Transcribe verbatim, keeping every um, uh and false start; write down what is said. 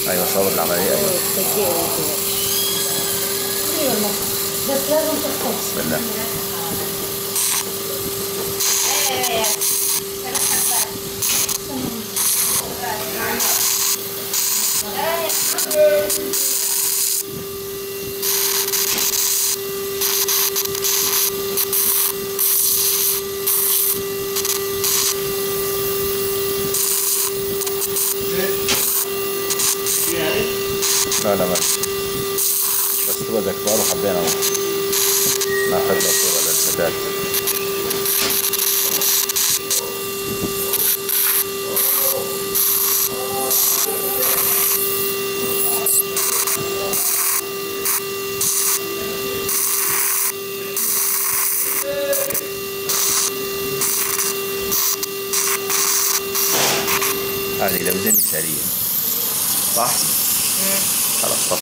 ايوه صورت العمليه. ايوه تدقيق كده. اي والله بس لازم تخطط. بسم الله. لا لا بس بس تبقى زي كبار وحبينا ناخذ له صورة للفتاة. هذه لمزة مثالية صح؟ خلاص.